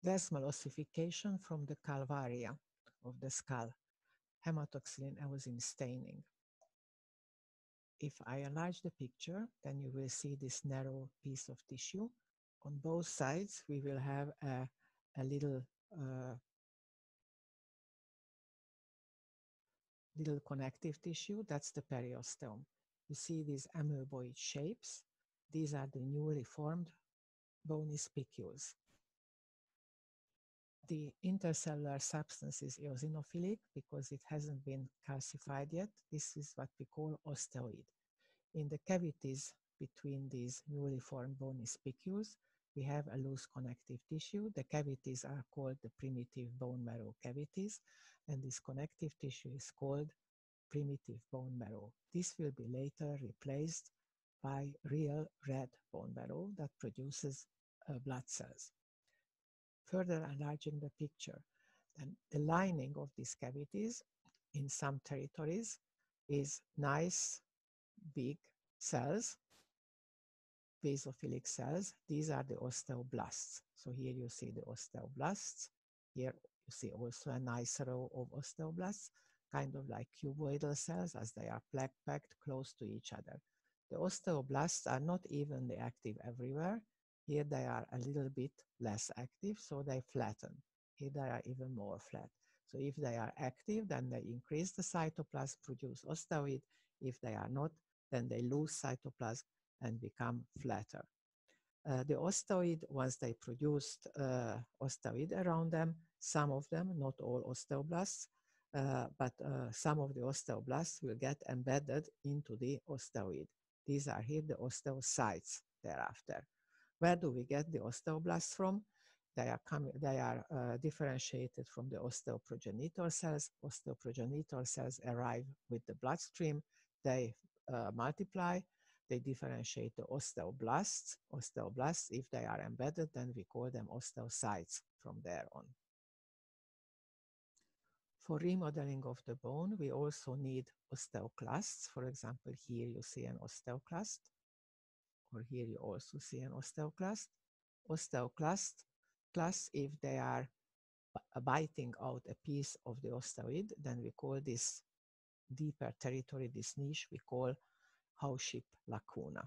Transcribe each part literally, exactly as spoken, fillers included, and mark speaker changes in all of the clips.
Speaker 1: Desmal ossification from the calvaria of the skull, hematoxylin eosin staining. If I enlarge the picture, then you will see this narrow piece of tissue. On both sides, we will have a, a little uh, little connective tissue. That's the periosteum. You see these amoeboid shapes. These are the newly formed bony spicules. The intercellular substance is eosinophilic because it hasn't been calcified yet. This is what we call osteoid. In the cavities between these newly formed bony spicules, we have a loose connective tissue. The cavities are called the primitive bone marrow cavities, and this connective tissue is called primitive bone marrow. This will be later replaced by real red bone marrow that produces uh, blood cells. Further enlarging the picture, then the lining of these cavities in some territories is nice big cells, basophilic cells. These are the osteoblasts. So here you see the osteoblasts. Here you see also a nice row of osteoblasts, kind of like cuboidal cells, as they are plaque-packed close to each other. The osteoblasts are not evenly active everywhere. Here they are a little bit less active, so they flatten. Here they are even more flat. So if they are active, then they increase the cytoplasm, produce osteoid. If they are not, then they lose cytoplasm and become flatter. Uh, the osteoid, once they produced uh, osteoid around them, some of them, not all osteoblasts, uh, but uh, some of the osteoblasts will get embedded into the osteoid. These are here the osteocytes thereafter. Where do we get the osteoblasts from? They are, coming, they are uh, differentiated from the osteoprogenitor cells. Osteoprogenitor cells arrive with the bloodstream. They uh, multiply. They differentiate the osteoblasts. Osteoblasts, if they are embedded, then we call them osteocytes from there on. For remodeling of the bone, we also need osteoclasts. For example, here you see an osteoclast, or here you also see an osteoclast. Osteoclast, class, if they are biting out a piece of the osteoid, then we call this deeper territory, this niche, we call Hauship lacuna.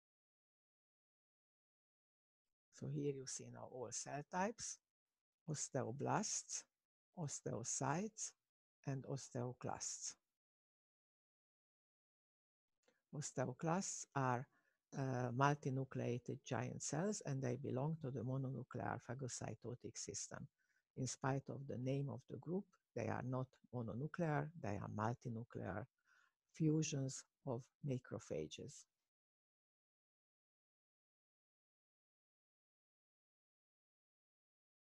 Speaker 1: So here you see now all cell types: osteoblasts, osteocytes, and osteoclasts. Osteoclasts are uh, multinucleated giant cells, and they belong to the mononuclear phagocytotic system. In spite of the name of the group, they are not mononuclear, they are multinuclear fusions of macrophages.